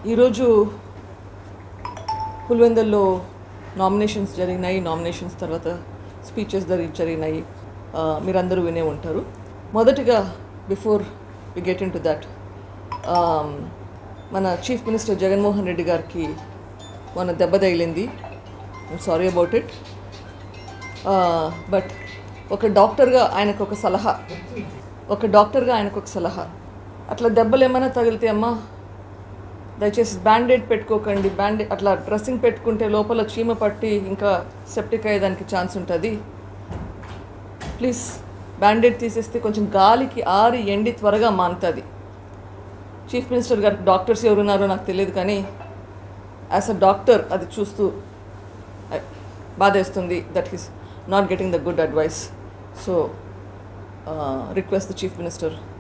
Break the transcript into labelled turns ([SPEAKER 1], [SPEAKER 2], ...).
[SPEAKER 1] ఈరోజు పులివెందుల్లో నామినేషన్స్ జరిగినాయి. నామినేషన్స్ తర్వాత స్పీచెస్ జరిగినాయి. మీరందరూ వినే ఉంటారు. మొదటిగా before we get into that, మన చీఫ్ మినిస్టర్ జగన్మోహన్ రెడ్డి గారికి మన దెబ్బ తగిలింది. I'm sorry about it. But ఒక డాక్టర్గా ఆయనకు ఒక సలహా, అట్లా దెబ్బలు ఏమైనా తగిలితే అమ్మా దయచేసి బ్యాండేడ్ పెట్టుకోకండి. అట్లా డ్రెస్సింగ్ పెట్టుకుంటే లోపల చీమ పట్టి ఇంకా సెప్టిక్ అయ్యేదానికి ఛాన్స్ ఉంటుంది. ప్లీజ్ బ్యాండేడ్ తీసేస్తే కొంచెం గాలికి ఆరి ఎండి త్వరగా మానుతుంది. చీఫ్ మినిస్టర్ గారికి డాక్టర్స్ ఎవరున్నారో నాకు తెలియదు, కానీ యాజ్ అ డాక్టర్ అది చూస్తూ బాధేస్తుంది that he's not getting the good advice. So request the chief minister